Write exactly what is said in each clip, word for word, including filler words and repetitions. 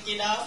Ricky đâu.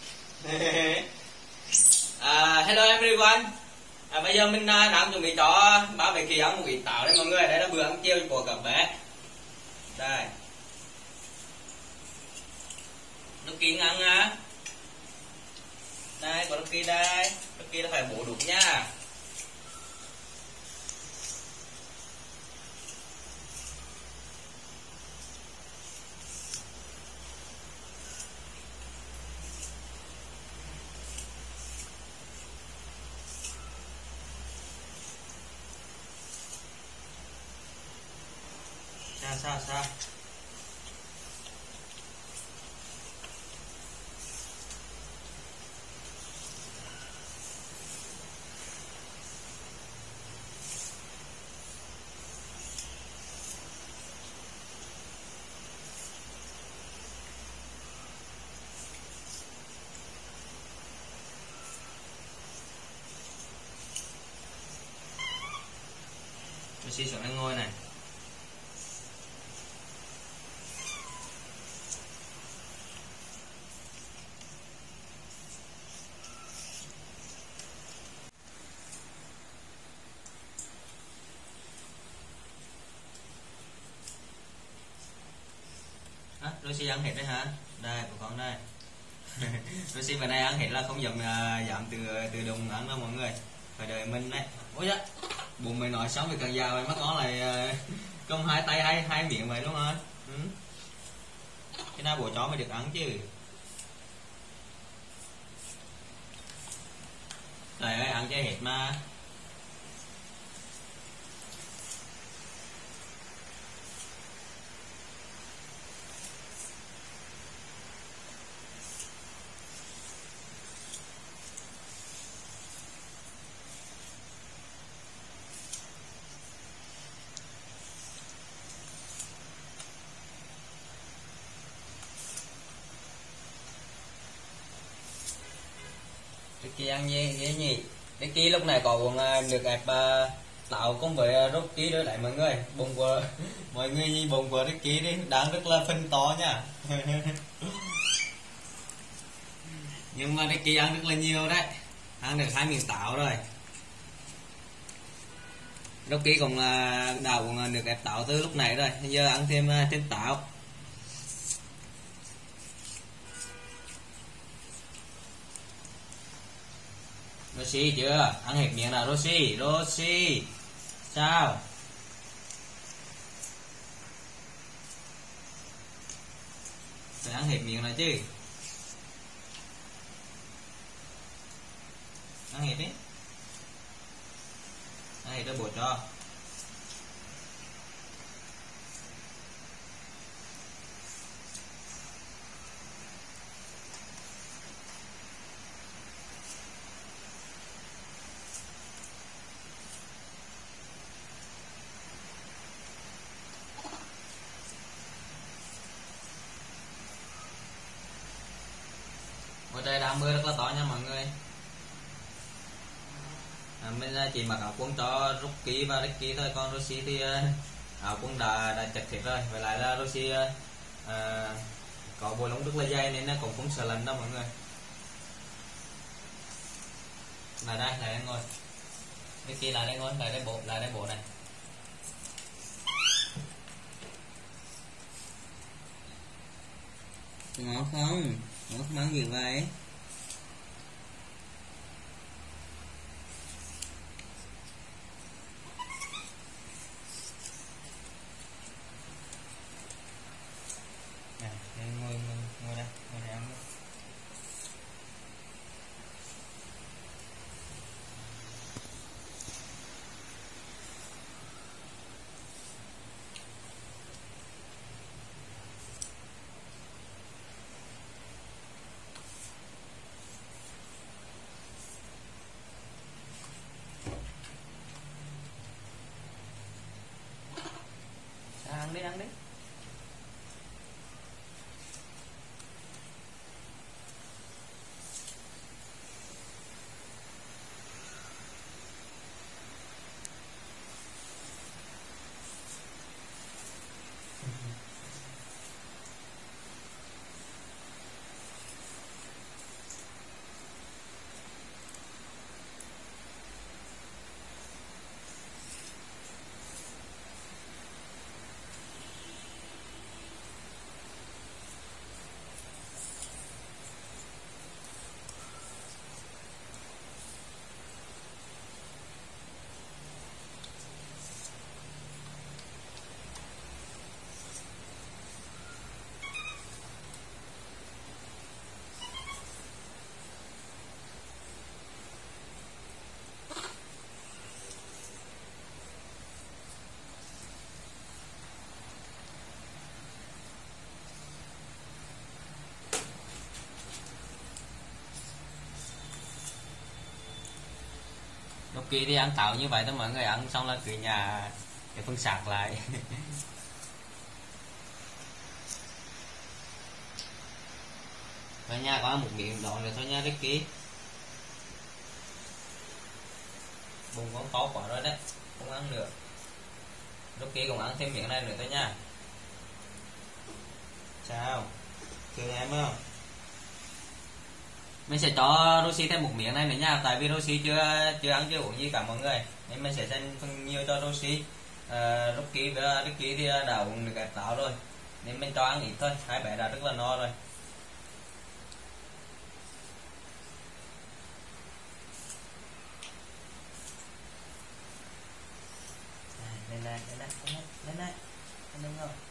À, hello everyone. À, bây giờ mình uh, đang chuẩn bị cho ba bé Kỳ ăn một ít táo đấy mọi người. Đây là bữa ăn chiều của các bé. Đây. Ricky ăn á. Đây, có Ricky đây. Ricky nó phải bổ đúng nha. Sao sao sao? Mình xin xuống đây ngồi này. À, Lucy ăn hết đấy hả? Đây của con đây. Lucy bữa nay ăn hết là không dám uh, dám từ từ đồng ăn đâu mọi người, phải đợi mình đấy. Ôi da, bụng mày nói xong thì càng già mày mắt nó lại uh, công hai tay hai hai miệng vậy đúng không? Ừ. Cái nào bố chó mày được ăn chứ? Trời ơi, ăn cho hết mà. Ricky ăn gì ghê nhỉ? Ricky lúc này có uống nước ép uh, táo cùng với Rocky nữa đấy mọi người. Bụng của mọi người nhìn bụng của Ricky đi, đang rất là phân to nha. Nhưng mà Ricky ăn rất là nhiều đấy, ăn được hai miếng táo rồi. Rocky cũng uh, đã uống nước ép táo từ lúc này rồi, giờ ăn thêm uh, thêm táo. Rosie chưa? Ăn hết miệng nào Rosie? Rosie sao? Phải ăn hết miệng này chứ. Ăn hết đi. Ăn hết cho bố cho. Ngoài trời đang mưa rất là to nha mọi người. À, mình chỉ mặc áo quần cho Rocky và Ricky thôi, còn Rosie thì uh, áo quần đã đã chặt hết rồi. Vậy lại là Rosie uh, có bộ lông rất là dày nên nó cũng không sợ lạnh đâu mọi người. Lại đây, lại đây ngồi. Ricky lại đây ngồi, lại đây bộ, lại đây bộ này. Ngọt không? Ngọt món gì vậy? Nè, ngồi, ngồi, ngồi đây, ngồi đây ăn. Rocky thì ăn táo như vậy thôi mọi người, ăn xong là cứ nhà để phân sạc lại. Và nha, có ăn một miệng đoạn rồi thôi nha Ricky. Bụng con to quá rồi đấy, không ăn được. Rocky cũng ăn thêm miệng này nữa thôi nha. Sao? Thương em không? Mình sẽ cho Rosie thêm một miệng này nữa nha, tại vì Rosie chưa chưa ăn chưa uống gì cả mọi người, nên mình sẽ dành phần nhiều cho Rosie. uh, Rocky với Ricky thì đã uống được cái táo rồi, nên mình cho ăn ít thôi, hai bé đã rất là no rồi. Lên đây, lên đây, lên đây, lên đây, lên đây, lên đây.